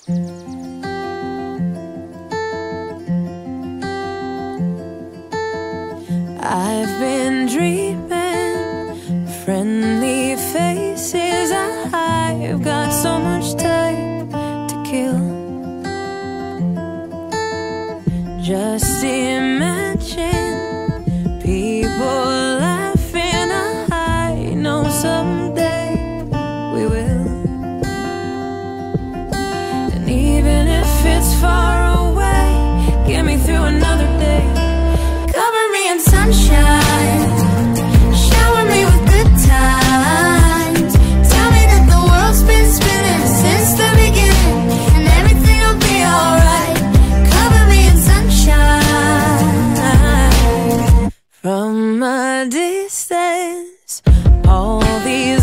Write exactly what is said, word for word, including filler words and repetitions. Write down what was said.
I've been dreaming, friendly faces. I've got so much time to kill. Just imagine people laughing. I know someday we will. And even if it's far away, get me through another day. Cover me in sunshine, shower me with good times. Tell me that the world's been spinning since the beginning, and everything will be alright. Cover me in sunshine. From a distance, all these